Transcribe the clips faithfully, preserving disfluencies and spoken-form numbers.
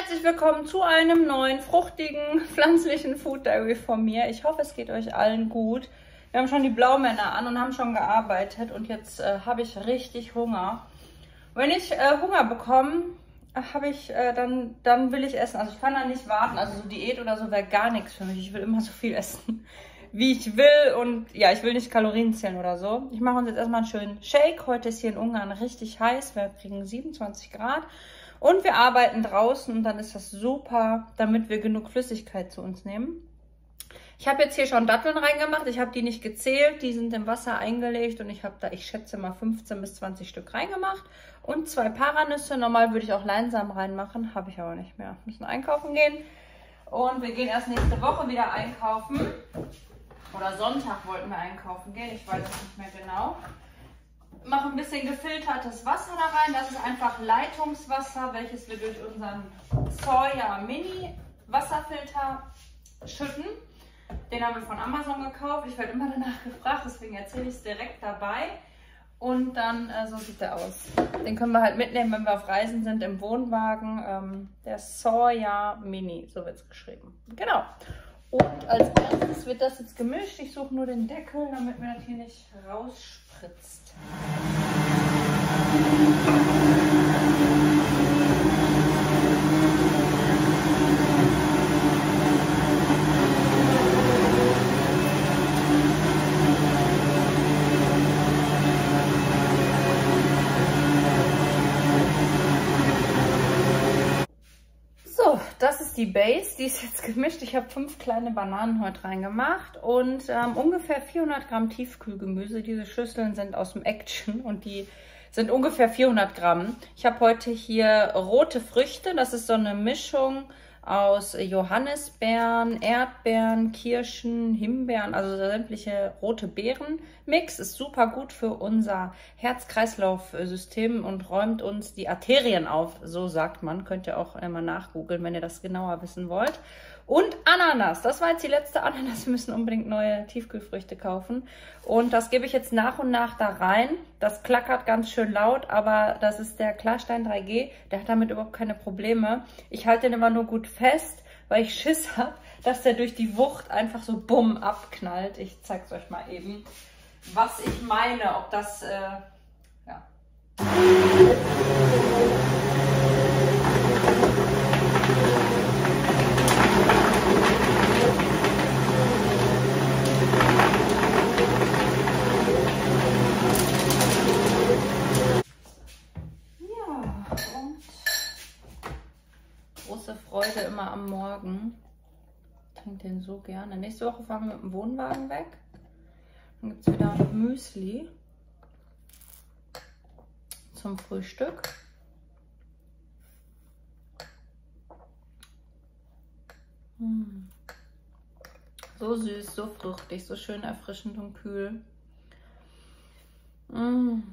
Herzlich willkommen zu einem neuen, fruchtigen, pflanzlichen Food Diary von mir. Ich hoffe, es geht euch allen gut. Wir haben schon die Blaumänner an und haben schon gearbeitet und jetzt äh, habe ich richtig Hunger. Wenn ich äh, Hunger bekomme, habe ich, äh, dann, dann will ich essen. Also ich kann da nicht warten. Also so Diät oder so wäre gar nichts für mich. Ich will immer so viel essen, wie ich will. Und ja, ich will nicht Kalorien zählen oder so. Ich mache uns jetzt erstmal einen schönen Shake. Heute ist hier in Ungarn richtig heiß. Wir kriegen siebenundzwanzig Grad. Und wir arbeiten draußen und dann ist das super, damit wir genug Flüssigkeit zu uns nehmen. Ich habe jetzt hier schon Datteln reingemacht. Ich habe die nicht gezählt. Die sind im Wasser eingelegt und ich habe da, ich schätze mal, fünfzehn bis zwanzig Stück reingemacht. Und zwei Paranüsse. Normal würde ich auch Leinsamen reinmachen. Habe ich aber nicht mehr. Wir müssen einkaufen gehen. Und wir gehen erst nächste Woche wieder einkaufen. Oder Sonntag wollten wir einkaufen gehen. Ich weiß es nicht mehr genau. Mache ein bisschen gefiltertes Wasser da rein. Das ist einfach Leitungswasser, welches wir durch unseren Soja Mini Wasserfilter schütten. Den haben wir von Amazon gekauft. Ich werde immer danach gefragt, deswegen erzähle ich es direkt dabei. Und dann, äh, so sieht der aus. Den können wir halt mitnehmen, wenn wir auf Reisen sind, im Wohnwagen. Ähm, der Soja Mini, so wird es geschrieben. Genau. Und als erstes wird das jetzt gemischt. Ich suche nur den Deckel, damit mir das hier nicht rausspritzt. So, das ist die Base, die ist jetzt gemischt. Ich habe fünf kleine Bananen heute reingemacht und ähm, ungefähr vierhundert Gramm Tiefkühlgemüse. Diese Schüsseln sind aus dem Action und die sind ungefähr vierhundert Gramm. Ich habe heute hier rote Früchte. Das ist so eine Mischung aus Johannisbeeren, Erdbeeren, Kirschen, Himbeeren, also sämtliche rote Beeren-Mix. Ist super gut für unser Herz-Kreislauf-System und räumt uns die Arterien auf, so sagt man. Könnt ihr auch einmal nachgoogeln, wenn ihr das genauer wissen wollt. Und Ananas, das war jetzt die letzte Ananas. Wir müssen unbedingt neue Tiefkühlfrüchte kaufen. Und das gebe ich jetzt nach und nach da rein. Das klackert ganz schön laut, aber das ist der Klarstein drei G. Der hat damit überhaupt keine Probleme. Ich halte den immer nur gut fest, weil ich Schiss habe, dass der durch die Wucht einfach so bumm abknallt. Ich zeige es euch mal eben, was ich meine. Ob das, äh, ja... Große Freude immer am Morgen. Ich trinke den so gerne. Nächste Woche fahren wir mit dem Wohnwagen weg. Dann gibt es wieder Müsli zum Frühstück. Hm. So süß, so fruchtig, so schön erfrischend und kühl. Hm.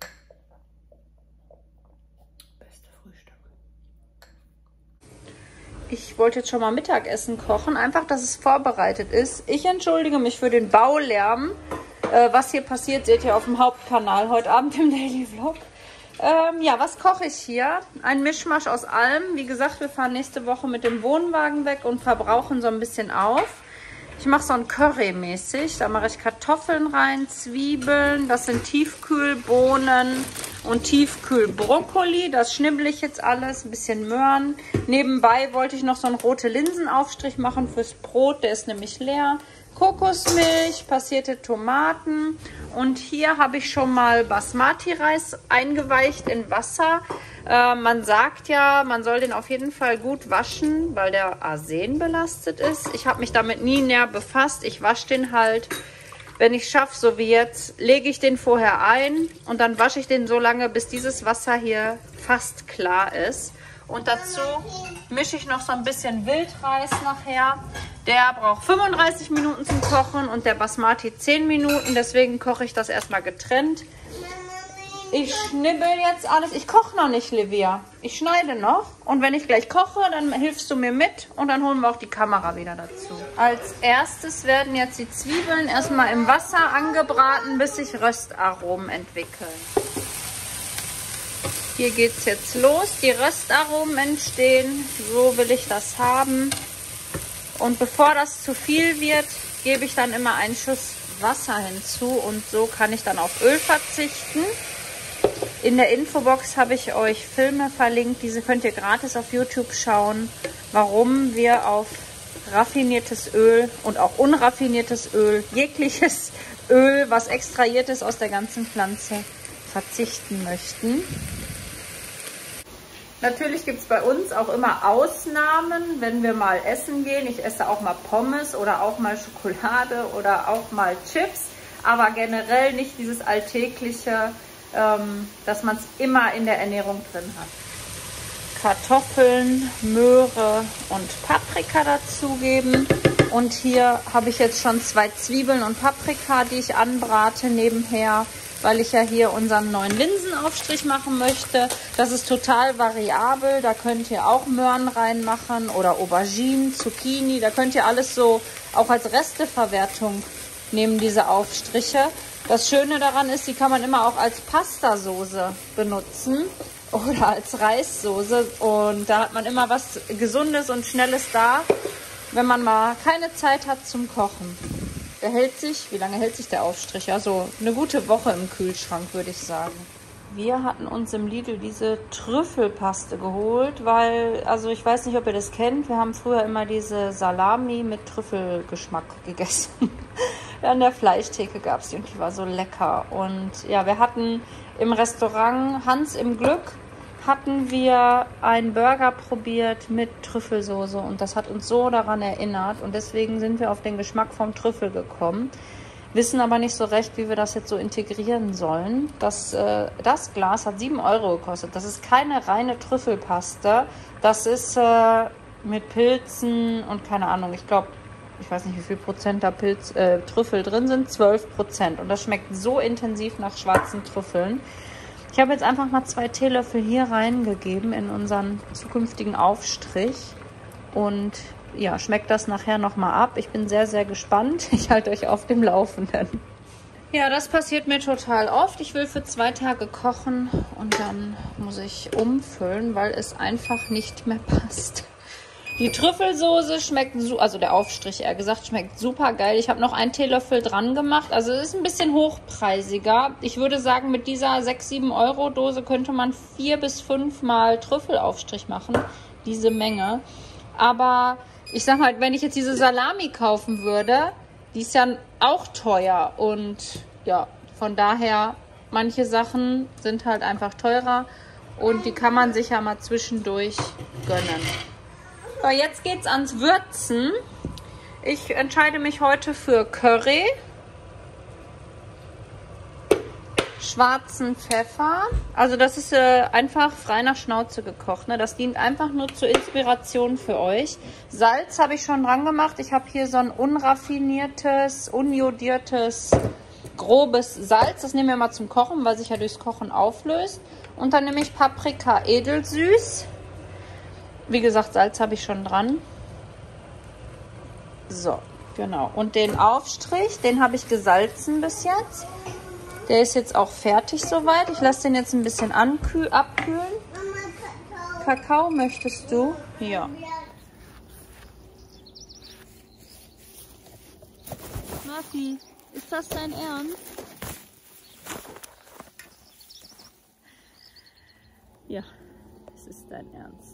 Ich wollte jetzt schon mal Mittagessen kochen, einfach, dass es vorbereitet ist. Ich entschuldige mich für den Baulärm. Äh, was hier passiert, seht ihr auf dem Hauptkanal heute Abend im Daily Vlog. Ähm, ja, was koche ich hier? Ein Mischmasch aus allem. Wie gesagt, wir fahren nächste Woche mit dem Wohnwagen weg und verbrauchen so ein bisschen auf. Ich mache so ein Curry mäßig. Da mache ich Kartoffeln rein, Zwiebeln. Das sind Tiefkühlbohnen und Tiefkühlbrokkoli. Das schnibbel ich jetzt alles. Ein bisschen Möhren. Nebenbei wollte ich noch so einen rote Linsenaufstrich machen fürs Brot. Der ist nämlich leer. Kokosmilch, passierte Tomaten. Und hier habe ich schon mal Basmati-Reis eingeweicht in Wasser. Äh, man sagt ja, man soll den auf jeden Fall gut waschen, weil der Arsen belastet ist. Ich habe mich damit nie näher befasst. Ich wasche den halt, wenn ich schaffe, so wie jetzt, lege ich den vorher ein und dann wasche ich den so lange, bis dieses Wasser hier fast klar ist. Und dazu mische ich noch so ein bisschen Wildreis nachher. Der braucht fünfunddreißig Minuten zum Kochen und der Basmati zehn Minuten. Deswegen koche ich das erstmal getrennt. Ich schnibbel jetzt alles. Ich koche noch nicht, Livia. Ich schneide noch. Und wenn ich gleich koche, dann hilfst du mir mit. Und dann holen wir auch die Kamera wieder dazu. Als erstes werden jetzt die Zwiebeln erstmal im Wasser angebraten, bis sich Röstaromen entwickeln. Hier geht es jetzt los. Die Röstaromen entstehen. So will ich das haben. Und bevor das zu viel wird, gebe ich dann immer einen Schuss Wasser hinzu. Und so kann ich dann auf Öl verzichten. In der Infobox habe ich euch Filme verlinkt. Diese könnt ihr gratis auf YouTube schauen, warum wir auf raffiniertes Öl und auch unraffiniertes Öl, jegliches Öl, was extrahiert ist aus der ganzen Pflanze, verzichten möchten. Natürlich gibt es bei uns auch immer Ausnahmen, wenn wir mal essen gehen. Ich esse auch mal Pommes oder auch mal Schokolade oder auch mal Chips, aber generell nicht dieses alltägliche, ähm, dass man es immer in der Ernährung drin hat. Kartoffeln, Möhre und Paprika dazugeben. Und hier habe ich jetzt schon zwei Zwiebeln und Paprika, die ich anbrate nebenher, weil ich ja hier unseren neuen Linsenaufstrich machen möchte. Das ist total variabel. Da könnt ihr auch Möhren reinmachen oder Auberginen, Zucchini. Da könnt ihr alles so auch als Resteverwertung nehmen, diese Aufstriche. Das Schöne daran ist, die kann man immer auch als Pastasoße benutzen oder als Reissoße. Und da hat man immer was Gesundes und Schnelles da, wenn man mal keine Zeit hat zum Kochen. Der hält sich, wie lange hält sich der Aufstrich? Ja, so eine gute Woche im Kühlschrank, würde ich sagen. Wir hatten uns im Lidl diese Trüffelpaste geholt, weil, also ich weiß nicht, ob ihr das kennt, wir haben früher immer diese Salami mit Trüffelgeschmack gegessen. An der Fleischtheke gab es die und die war so lecker. Und ja, wir hatten im Restaurant Hans im Glück, hatten wir einen Burger probiert mit Trüffelsoße und das hat uns so daran erinnert und deswegen sind wir auf den Geschmack vom Trüffel gekommen, wissen aber nicht so recht, wie wir das jetzt so integrieren sollen. Das, äh, das Glas hat sieben Euro gekostet. Das ist keine reine Trüffelpaste, das ist äh, mit Pilzen und keine Ahnung, ich glaube, ich weiß nicht, wie viel Prozent da Pilz, äh, Trüffel drin sind, zwölf Prozent und das schmeckt so intensiv nach schwarzen Trüffeln. Ich habe jetzt einfach mal zwei Teelöffel hier reingegeben in unseren zukünftigen Aufstrich und ja, schmeckt das nachher nochmal ab. Ich bin sehr, sehr gespannt. Ich halte euch auf dem Laufenden. Ja, das passiert mir total oft. Ich will für zwei Tage kochen und dann muss ich umfüllen, weil es einfach nicht mehr passt. Die Trüffelsoße schmeckt, also der Aufstrich eher gesagt, schmeckt super geil. Ich habe noch einen Teelöffel dran gemacht. Also es ist ein bisschen hochpreisiger. Ich würde sagen, mit dieser sechs, sieben Euro Dose könnte man vier bis fünf Mal Trüffelaufstrich machen. Diese Menge. Aber ich sag mal, wenn ich jetzt diese Salami kaufen würde, die ist ja auch teuer. Und ja, von daher, manche Sachen sind halt einfach teurer. Und die kann man sich ja mal zwischendurch gönnen. So, jetzt geht's ans Würzen. Ich entscheide mich heute für Curry, schwarzen Pfeffer. Also das ist äh, einfach frei nach Schnauze gekocht. Ne? Das dient einfach nur zur Inspiration für euch. Salz habe ich schon dran gemacht. Ich habe hier so ein unraffiniertes, unjodiertes, grobes Salz. Das nehmen wir mal zum Kochen, weil sich ja durchs Kochen auflöst. Und dann nehme ich Paprika edelsüß. Wie gesagt, Salz habe ich schon dran. So, genau. Und den Aufstrich, den habe ich gesalzen bis jetzt. Der ist jetzt auch fertig soweit. Ich lasse den jetzt ein bisschen abkühlen. Kakao möchtest du? Ja. Murphy, ist das dein Ernst? Ja, es ist dein Ernst.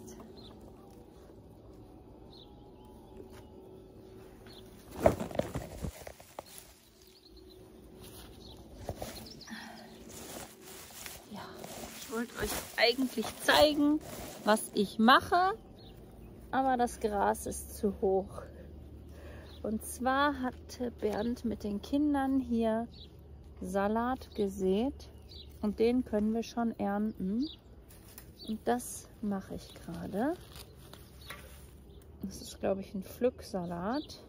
Ich wollte euch eigentlich zeigen, was ich mache, aber das Gras ist zu hoch. Und zwar hatte Bernd mit den Kindern hier Salat gesät und den können wir schon ernten. Und das mache ich gerade. Das ist, glaube ich, ein Pflücksalat.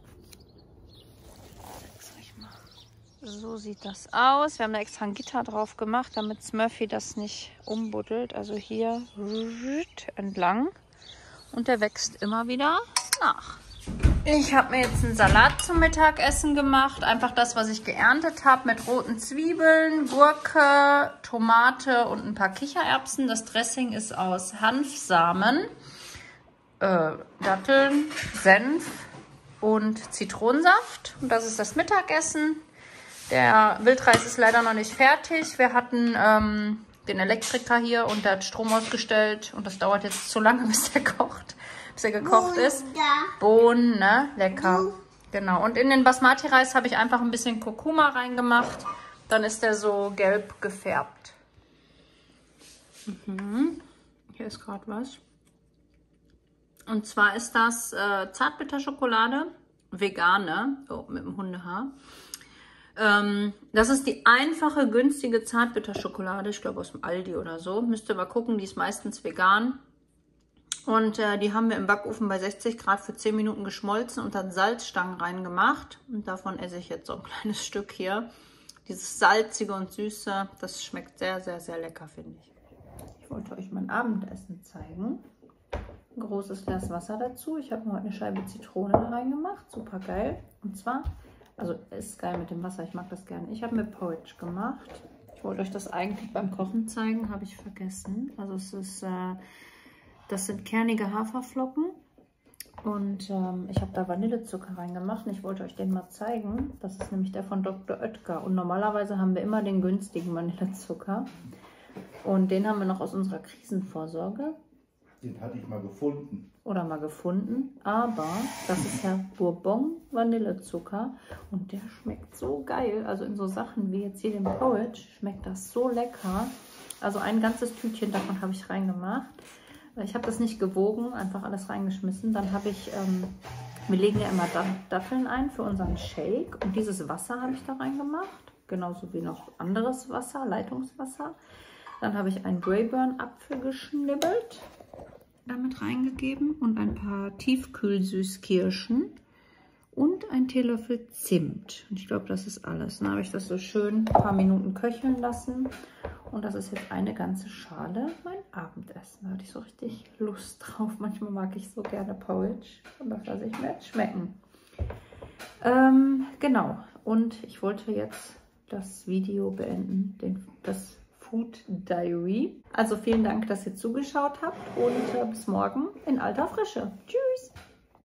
So sieht das aus. Wir haben da extra ein Gitter drauf gemacht, damit Smurfy das nicht umbuddelt. Also hier entlang. Und der wächst immer wieder nach. Ich habe mir jetzt einen Salat zum Mittagessen gemacht. Einfach das, was ich geerntet habe, mit roten Zwiebeln, Gurke, Tomate und ein paar Kichererbsen. Das Dressing ist aus Hanfsamen, äh, Datteln, Senf und Zitronensaft. Und das ist das Mittagessen. Der Wildreis ist leider noch nicht fertig. Wir hatten ähm, den Elektriker hier und der hat Strom ausgestellt. Und das dauert jetzt zu lange, bis der kocht. Bis er gekocht ist. Bohnen, ne? Lecker. Genau. Und in den Basmati-Reis habe ich einfach ein bisschen Kurkuma reingemacht. Dann ist der so gelb gefärbt. Mhm. Hier ist gerade was. Und zwar ist das äh, Zartbitterschokolade. Vegane. Oh, mit dem Hundehaar. Ähm, das ist die einfache, günstige Zartbitterschokolade. Ich glaube aus dem Aldi oder so. Müsst ihr mal gucken. Die ist meistens vegan. Und äh, die haben wir im Backofen bei sechzig Grad für zehn Minuten geschmolzen und dann Salzstangen reingemacht. Und davon esse ich jetzt so ein kleines Stück hier. Dieses salzige und süße, das schmeckt sehr, sehr, sehr lecker, finde ich. Ich wollte euch mein Abendessen zeigen. Ein großes Glas Wasser dazu. Ich habe mir heute eine Scheibe Zitrone da reingemacht. Super geil. Und zwar, also ist geil mit dem Wasser, ich mag das gerne. Ich habe mir Porridge gemacht. Ich wollte euch das eigentlich beim Kochen zeigen, habe ich vergessen. Also es ist... Äh, Das sind kernige Haferflocken und ähm, ich habe da Vanillezucker reingemacht und ich wollte euch den mal zeigen. Das ist nämlich der von Doktor Oetker und normalerweise haben wir immer den günstigen Vanillezucker und den haben wir noch aus unserer Krisenvorsorge. Den hatte ich mal gefunden. Oder mal gefunden, aber das ist ja Bourbon Vanillezucker und der schmeckt so geil. Also in so Sachen wie jetzt hier den Porridge schmeckt das so lecker. Also ein ganzes Tütchen davon habe ich reingemacht. Ich habe das nicht gewogen, einfach alles reingeschmissen. Dann habe ich, ähm, wir legen ja immer Datteln ein für unseren Shake. Und dieses Wasser habe ich da reingemacht. Genauso wie noch anderes Wasser, Leitungswasser. Dann habe ich einen Greyburn-Apfel geschnibbelt, damit reingegeben. Und ein paar Tiefkühlsüßkirschen. Und ein Teelöffel Zimt. Und ich glaube, das ist alles. Dann habe ich das so schön ein paar Minuten köcheln lassen. Und das ist jetzt eine ganze Schale mein Abendessen. Da hatte ich so richtig Lust drauf. Manchmal mag ich so gerne Porridge. Und das lasse ich mir jetzt schmecken. Ähm, genau. Und ich wollte jetzt das Video beenden. Den, das Food Diary. Also vielen Dank, dass ihr zugeschaut habt. Und äh, bis morgen in alter Frische. Tschüss!